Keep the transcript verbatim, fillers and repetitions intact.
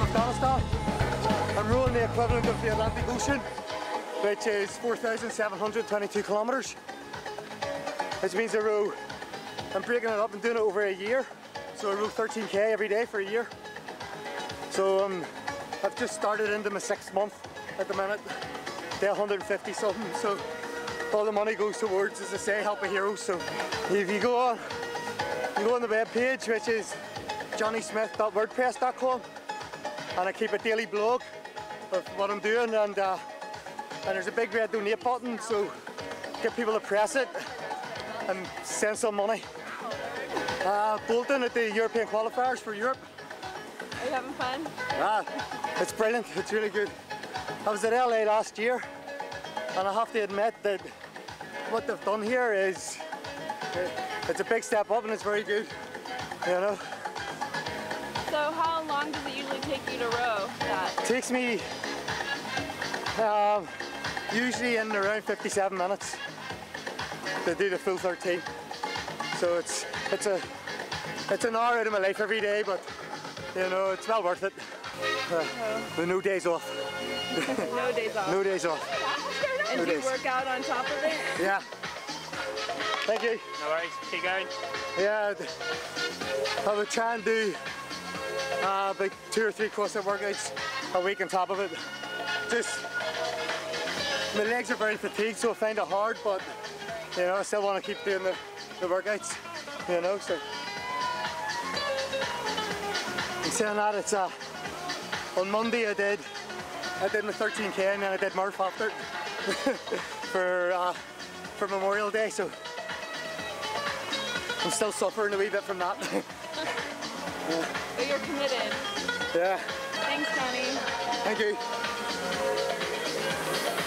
Afghanistan. I'm rowing the equivalent of the Atlantic Ocean, which is four thousand seven hundred twenty-two kilometers. Which means I row, I'm breaking it up and doing it over a year. So I row thirteen K every day for a year. So um, I've just started into my sixth month at the minute, day one hundred fifty something. So all the money goes towards, as I say, help a hero. So if you go on, you go on the web page, which is johnny smith dot wordpress dot com, and I keep a daily blog of what I'm doing, and uh, and there's a big red donate button, so get people to press it and send some money. Uh, Bolton at the European qualifiers for Europe. Are you having fun? Ah, it's brilliant, it's really good. I was at L A last year, and I have to admit that what they've done here is, it's a big step up and it's very good, you know. So how long does it usually take you to row that? It takes me um, usually in around fifty-seven minutes to do the full thirteen. So it's it's a it's an hour out of my life every day, but you know, it's well worth it. Uh, with no days off. No days off. No days off. And no do you days. work out on top of it? Yeah. Thank you. No worries, keep going. Yeah, I would try and do uh, about two or three CrossFit workouts a week on top of it. Just, my legs are very fatigued, so I find it hard, but you know, I still want to keep doing the, the workouts, you know, so. And saying that, it's uh, on Monday I did, I did my thirteen K and then I did Murph after for, uh, for Memorial Day, so I'm still suffering a wee bit from that. Yeah. But you're committed. Yeah. Thanks, Johnny. Thank you.